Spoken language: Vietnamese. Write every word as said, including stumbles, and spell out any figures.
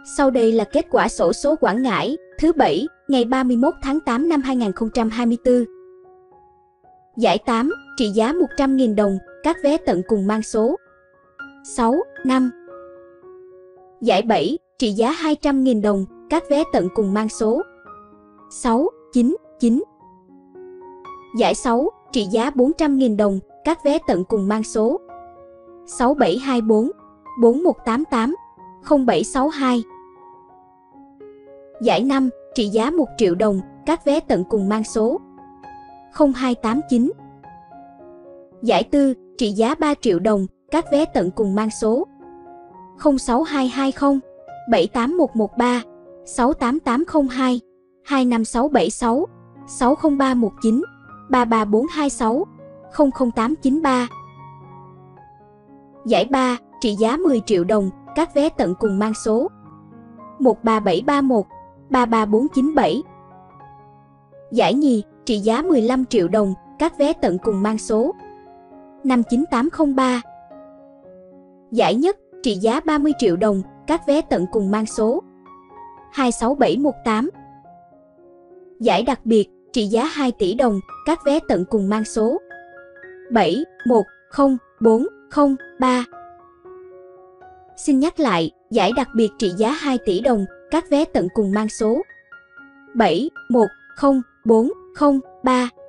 Sau đây là kết quả xổ số Quảng Ngãi thứ bảy ngày ba mươi mốt tháng tám năm hai nghìn không trăm hai mươi tư. Giải tám trị giá một trăm nghìn đồng, các vé tận cùng mang số sáu, năm. Giải bảy trị giá hai trăm nghìn đồng, các vé tận cùng mang số sáu, chín, chín. Giải sáu trị giá bốn trăm nghìn đồng, các vé tận cùng mang số sáu bảy hai bốn, bốn một tám tám, không bảy sáu hai. Giải năm trị giá một triệu đồng, các vé tận cùng mang số không hai tám chín. Giải tư trị giá ba triệu đồng, các vé tận cùng mang số không sáu hai hai không, bảy tám một một ba, sáu tám tám không hai, hai năm sáu bảy sáu, sáu không ba một chín, ba ba bốn hai sáu, không không tám chín ba. Giải ba trị giá mười triệu đồng, các vé tận cùng mang số một ba bảy ba một, ba ba bốn chín bảy. Giải nhì trị giá mười lăm triệu đồng, các vé tận cùng mang số năm chín tám không ba. Giải nhất trị giá ba mươi triệu đồng, các vé tận cùng mang số hai sáu bảy một tám. Giải đặc biệt trị giá hai tỷ đồng, các vé tận cùng mang số bảy một không bốn không ba. Xin nhắc lại, giải đặc biệt trị giá hai tỷ đồng, các vé tận cùng mang số bảy một không bốn không ba.